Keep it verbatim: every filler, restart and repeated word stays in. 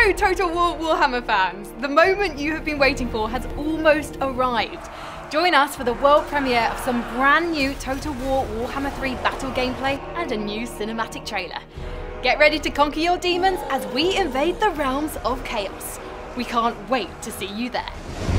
Hello Total War Warhammer fans! The moment you have been waiting for has almost arrived. Join us for the world premiere of some brand new Total War Warhammer three battle gameplay and a new cinematic trailer. Get ready to conquer your demons as we invade the realms of chaos. We can't wait to see you there.